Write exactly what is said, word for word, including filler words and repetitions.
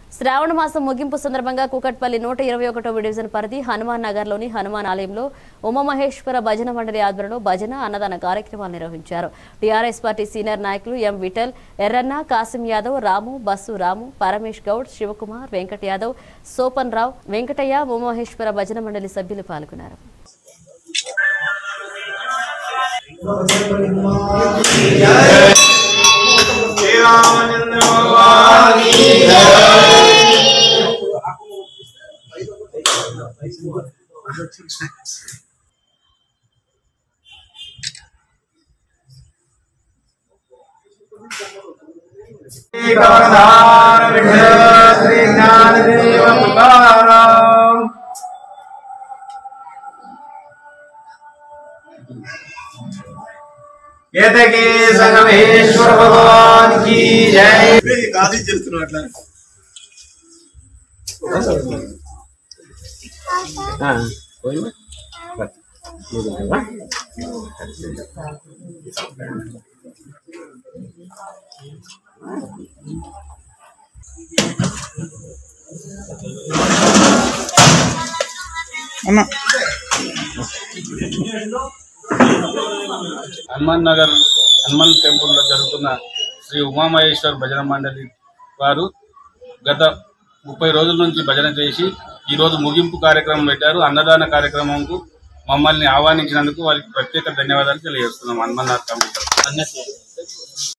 శ్రావణ మాసం ముగింపు సందర్భంగా కూకట్పల్లి నూట ఇరవై ఒకటవ డివిజన్ పరిధి హనుమాన్ నగర్లోని హనుమాన్ ఆలయంలో ఉమామహేశ్వర భజన మండలి ఆధ్వర్యంలో భజన అన్నదాన కార్యక్రమాలు నిర్వహించారు. టీఆర్ఎస్ పార్టీ సీనియర్ నాయకులు ఎం విఠల్, ఎర్రన్న, కాసిం యాదవ్, రాము, బస్సు రాము, పరమేష్ గౌడ్, శివకుమార్, వెంకట యాదవ్, సోపన్ రావు, వెంకటయ్య, ఉమామహేశ్వర భజన మండలి సభ్యులు పాల్గొన్నారు. ఏతకే సంగమేశ్వర భగవాన్ की जय కాది చేస్తున్నా అట్లా ఆ పోయినా అన్న హనుమాన్ నగర్ హనుమాన్ టెంపుల్లో జరుగుతున్న శ్రీ ఉమామహేశ్వర్ భజన మండలి వారు గత ముప్పై రోజుల నుంచి భజన చేసి ఈరోజు ముగింపు కార్యక్రమం పెట్టారు. అన్నదాన కార్యక్రమంకు మమ్మల్ని ఆహ్వానించినందుకు వారికి ప్రత్యేక ధన్యవాదాలు తెలియజేస్తున్నాం. హనుమాన్ నగర్ కమిటీ